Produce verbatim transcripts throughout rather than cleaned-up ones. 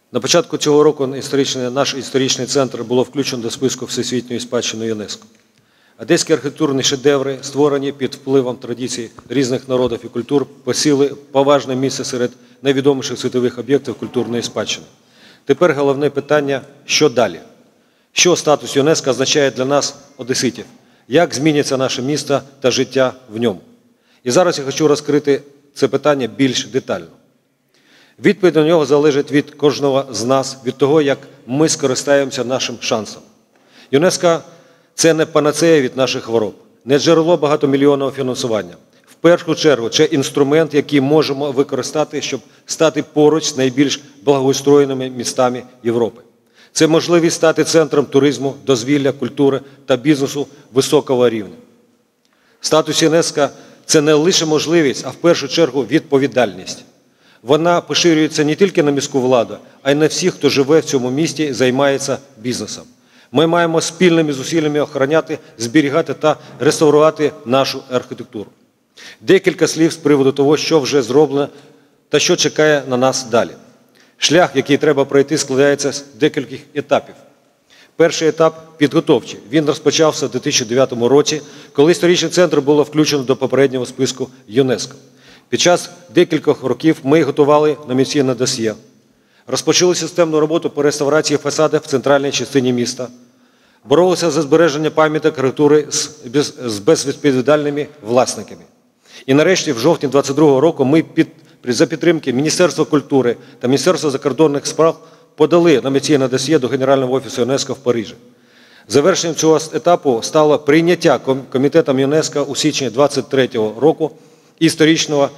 На початку цього року історичний, наш історичний центр було включено до списку Всесвітньої спадщини ЮНЕСКО. Одеські архітектурні шедеври, створені під впливом традицій різних народів і культур, посіли поважне місце серед найвідоміших світових об'єктів культурної спадщини. Тепер головне питання – що далі? Що статус ЮНЕСКО означає для нас, одеситів? Як зміниться наше місто та життя в ньому? І зараз я хочу розкрити це питання більш детально. Відповідь на нього залежить від кожного з нас, від того, як ми скористаємося нашим шансом. ЮНЕСКО – це не панацея від наших хвороб, не джерело багатомільйонного фінансування. В першу чергу, це інструмент, який можемо використати, щоб стати поруч з найбільш благоустроєними містами Європи. Це можливість стати центром туризму, дозвілля, культури та бізнесу високого рівня. Статус ЮНЕСКО – це не лише можливість, а в першу чергу відповідальність. Вона поширюється не тільки на міську владу, а й на всіх, хто живе в цьому місті і займається бізнесом. Ми маємо спільними зусиллями охороняти, зберігати та реставрувати нашу архітектуру. Декілька слів з приводу того, що вже зроблено та що чекає на нас далі. Шлях, який треба пройти, складається з декількох етапів. Перший етап – підготовчий. Він розпочався в дві тисячі дев'ятому році, коли історичний центр було включено до попереднього списку ЮНЕСКО. Під час декількох років ми готували номінаційне досьє, розпочали системну роботу по реставрації фасадів в центральній частині міста, боролися за збереження пам'яток архітектури з безвідповідальними власниками. І нарешті, в жовтні двадцять другого року, ми під, за підтримки Міністерства культури та Міністерства закордонних справ подали номінаційне досьє до Генерального офісу ЮНЕСКО в Парижі. Завершенням цього етапу стало прийняття Комітетом ЮНЕСКО у січні двадцять третього року історичного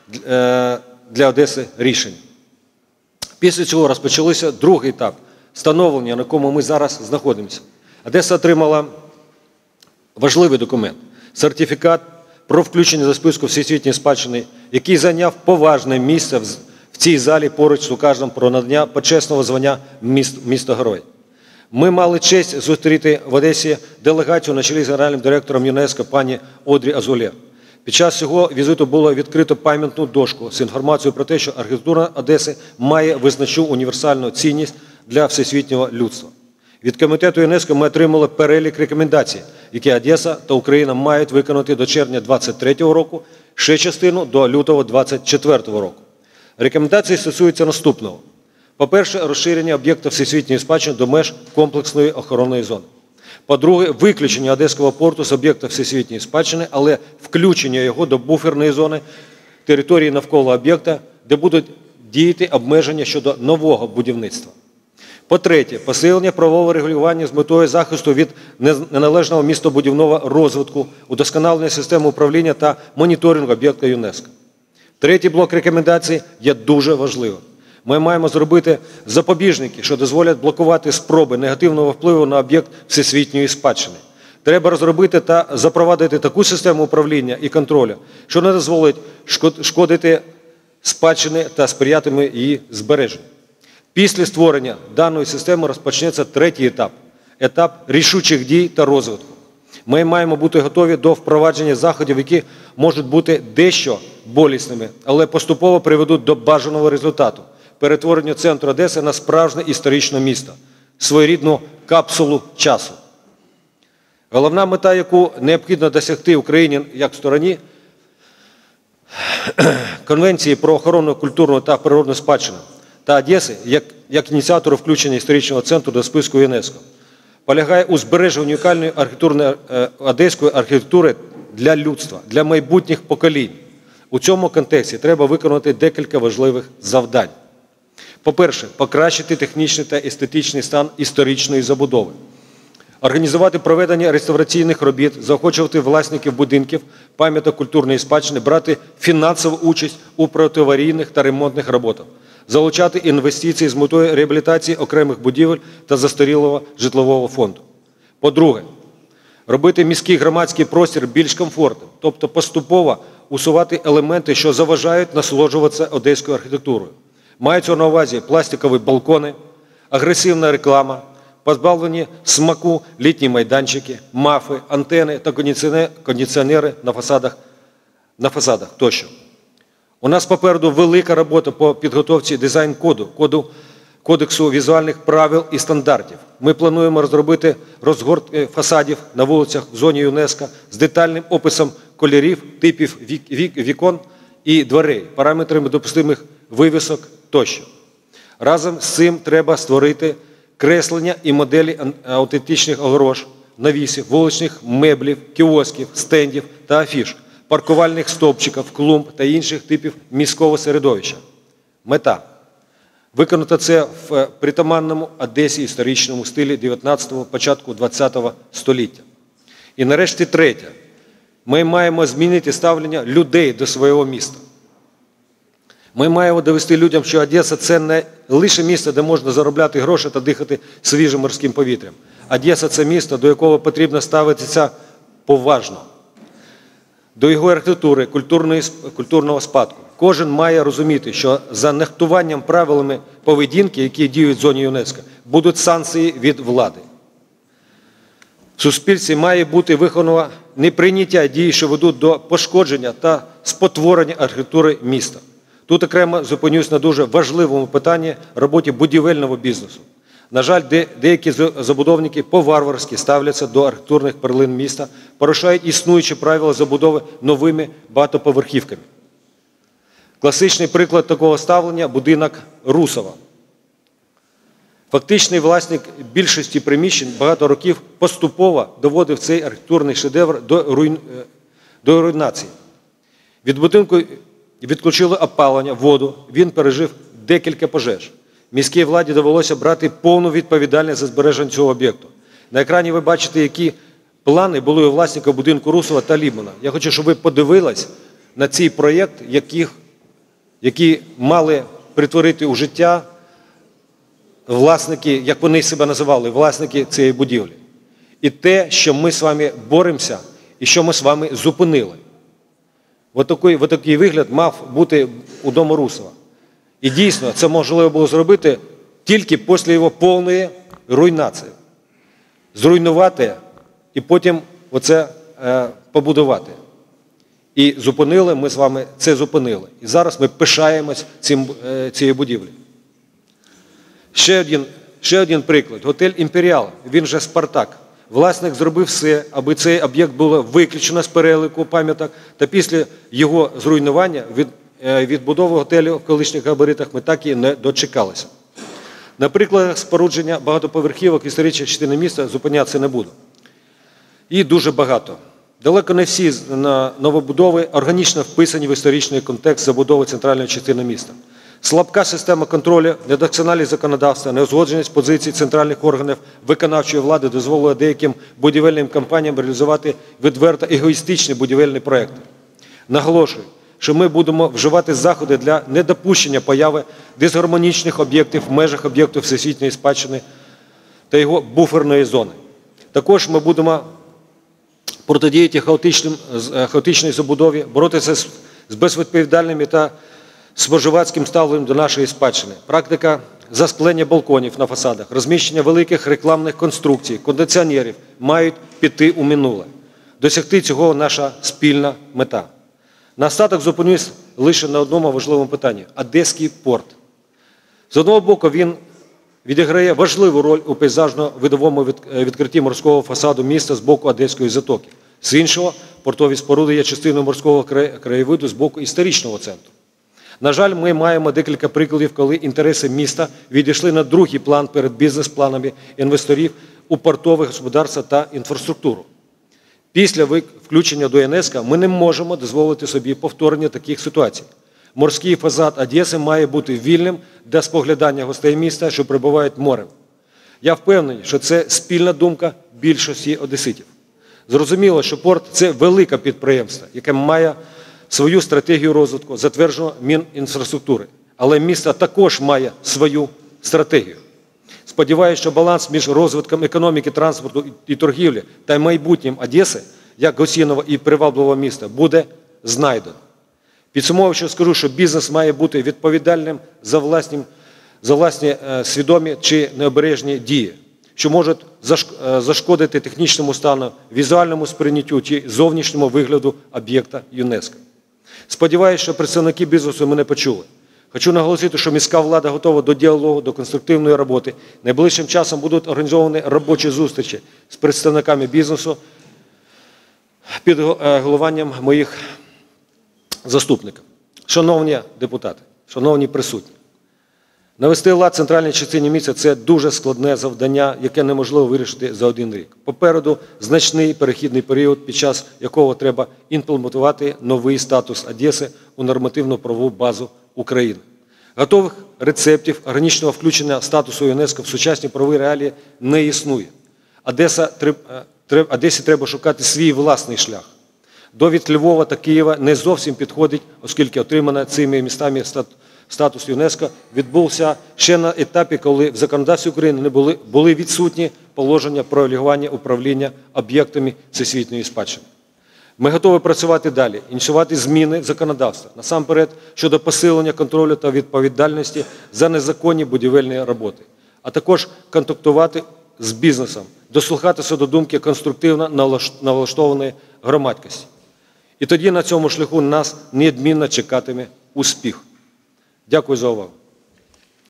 для Одеси рішення. Після цього розпочався другий етап – становлення, на якому ми зараз знаходимося. Одеса отримала важливий документ – сертифікат про включення до списку Всесвітньої спадщини, який зайняв поважне місце в цій залі поруч з указом про надання почесного звання місто-герой. Ми мали честь зустріти в Одесі делегацію на чолі з генеральним директором ЮНЕСКО пані Одрі Азуле. Під час цього візиту було відкрито пам'ятну дошку з інформацією про те, що архітектура Одеси має визначну універсальну цінність для всесвітнього людства. Від Комітету ЮНЕСКО ми отримали перелік рекомендацій, які Одеса та Україна мають виконати до червня двадцять третього року, ще частину до лютого двадцять четвертого року. Рекомендації стосуються наступного. По-перше, розширення об'єкта всесвітньої спадщини до меж комплексної охоронної зони. По-друге, виключення Одеського порту з об'єкта всесвітньої спадщини, але включення його до буферної зони території навколо об'єкта, де будуть діяти обмеження щодо нового будівництва. По-третє, посилення правового регулювання з метою захисту від неналежного містобудівного розвитку, удосконалення системи управління та моніторингу об'єкта ЮНЕСКО. Третій блок рекомендацій є дуже важливим. Ми маємо зробити запобіжники, що дозволять блокувати спроби негативного впливу на об'єкт всесвітньої спадщини. Треба розробити та запровадити таку систему управління і контролю, що не дозволить шкодити спадщини та сприятиме її збереженню. Після створення даної системи розпочнеться третій етап – етап рішучих дій та розвитку. Ми маємо бути готові до впровадження заходів, які можуть бути дещо болісними, але поступово приведуть до бажаного результату – перетворення центру Одеси на справжнє історичне місто, своєрідну капсулу часу. Головна мета, яку необхідно досягти Україні як стороні Конвенції про охорону культурну та природну спадщину та Одеси, як, як ініціатору включення історичного центру до списку ЮНЕСКО, полягає у збереженні унікальної архітектурної, е, одеської архітектури для людства, для майбутніх поколінь. У цьому контексті треба виконати декілька важливих завдань. По-перше, покращити технічний та естетичний стан історичної забудови. Організувати проведення реставраційних робіт, заохочувати власників будинків, пам'яток культурної спадщини, брати фінансову участь у протиаварійних та ремонтних роботах. Залучати інвестиції з метою реабілітації окремих будівель та застарілого житлового фонду. По-друге, робити міський громадський простір більш комфортним, тобто поступово усувати елементи, що заважають насолоджуватися одеською архітектурою. Маються на увазі пластикові балкони, агресивна реклама, позбавлені смаку літні майданчики, мафи, антени та кондиціонери на фасадах, на фасадах тощо. У нас попереду велика робота по підготовці дизайн-коду, коду Кодексу візуальних правил і стандартів. Ми плануємо розробити розгортки фасадів на вулицях в зоні ЮНЕСКО з детальним описом кольорів, типів вікон і дверей, параметрами допустимих вивісок тощо. Разом з цим треба створити креслення і моделі аутентичних огорож, навісів, вуличних меблів, кіосків, стендів та афіш, паркувальних стовпчиків, клумб та інших типів міського середовища. Мета – виконати це в притаманному Одесі історичному стилі дев'ятнадцятого, початку двадцятого століття. І нарешті третє. Ми маємо змінити ставлення людей до свого міста. Ми маємо довести людям, що Одеса – це не лише місто, де можна заробляти гроші та дихати свіжим морським повітрям. Одеса – це місто, до якого потрібно ставитися поважно. До його архітектури, культурного спадку. Кожен має розуміти, що за нехтуванням правилами поведінки, які діють в зоні ЮНЕСКО, будуть санкції від влади. В суспільстві має бути виховано неприйняття дій, що ведуть до пошкодження та спотворення архітектури міста. Тут окремо зупинюсь на дуже важливому питанні роботи будівельного бізнесу. На жаль, деякі забудовники по-варварськи ставляться до архітектурних перлин міста, порушають існуючі правила забудови новими багатоповерхівками. Класичний приклад такого ставлення – будинок Русова. Фактичний власник більшості приміщень багато років поступово доводив цей архітектурний шедевр до, руйн... до руйнації. Від будинку відключили опалення, воду, він пережив декілька пожеж. Міській владі довелося брати повну відповідальність за збереження цього об'єкту. На екрані ви бачите, які плани були у власника будинку Русова та Лібмана. Я хочу, щоб ви подивились на цей проєкт, яких, які мали притворити у життя власники, як вони себе називали, власники цієї будівлі. І те, що ми з вами боремося, і що ми з вами зупинили. Ось такий, ось такий вигляд мав бути у дому Русова. І дійсно, це можливо було зробити тільки після його повної руйнації. Зруйнувати і потім оце е, побудувати. І зупинили, ми з вами це зупинили. І зараз ми пишаємось цим, е, цією будівлею. Ще один, ще один приклад. Готель «Імперіал», він же «Спартак». Власник зробив все, аби цей об'єкт було виключено з переліку пам'яток, та після його зруйнування від, е, відбудови готелю в колишніх габаритах ми так і не дочекалися. Наприклад, спорудження багатоповерхівок історичної частини міста зупинятися не буду. І дуже багато. Далеко не всі новобудови органічно вписані в історичний контекст забудови центральної частини міста. Слабка система контролю, недосконалість законодавства, неузгодженість позицій центральних органів виконавчої влади дозволила деяким будівельним компаніям реалізувати відверто егоїстичні будівельні проекти. Наголошую, що ми будемо вживати заходи для недопущення появи дисгармонічних об'єктів в межах об'єкту всесвітньої спадщини та його буферної зони. Також ми будемо протидіяти хаотичній забудові, боротися з безвідповідальними та споживацьким ставленням до нашої спадщини. Практика засклення балконів на фасадах, розміщення великих рекламних конструкцій, кондиціонерів мають піти у минуле. Досягти цього наша спільна мета. На остаток зупинюсь лише на одному важливому питанні – Одеський порт. З одного боку, він відіграє важливу роль у пейзажно-видовому відкритті морського фасаду міста з боку Одеської затоки. З іншого, портові споруди є частиною морського краєвиду з боку історичного центру. На жаль, ми маємо декілька прикладів, коли інтереси міста відійшли на другий план перед бізнес-планами інвесторів у портове господарство та інфраструктуру. Після включення до ЮНЕСКО ми не можемо дозволити собі повторення таких ситуацій. Морський фасад Одеси має бути вільним для споглядання гостей міста, що прибувають морем. Я впевнений, що це спільна думка більшості одеситів. Зрозуміло, що порт – це велике підприємство, яке має свою стратегію розвитку, затверджену Мінінфраструктури. Але місто також має свою стратегію. Сподіваюся, що баланс між розвитком економіки, транспорту і торгівлі та майбутнім Одеси, як гостинного і привабливого міста, буде знайдено. Підсумовуючи, скажу, що бізнес має бути відповідальним за власні, за власні е, свідомі чи необережні дії, що можуть зашкодити технічному стану, візуальному сприйняттю чи зовнішньому вигляду об'єкта ЮНЕСКО. Сподіваюся, що представники бізнесу мене почули. Хочу наголосити, що міська влада готова до діалогу, до конструктивної роботи. Найближчим часом будуть організовані робочі зустрічі з представниками бізнесу під головуванням моїх заступників. Шановні депутати, шановні присутні, навести лад в центральній частині міста – це дуже складне завдання, яке неможливо вирішити за один рік. Попереду значний перехідний період, під час якого треба імплементувати новий статус Одеси у нормативно-правову базу України. Готових рецептів органічного включення статусу ЮНЕСКО в сучасні правові реалії не існує. Одеса, Одесі треба шукати свій власний шлях. Довід Львова та Києва не зовсім підходить, оскільки отримання цими містами статус ЮНЕСКО відбувся ще на етапі, коли в законодавстві України не були, були відсутні положення про регулювання управління об'єктами всесвітньої спадщини. Ми готові працювати далі, ініціювати зміни в законодавство, насамперед щодо посилення контролю та відповідальності за незаконні будівельні роботи, а також контактувати з бізнесом, дослухатися до думки конструктивно налаштованої громадськості. І тоді на цьому шляху нас неодмінно чекатиме успіх. Дякую за увагу.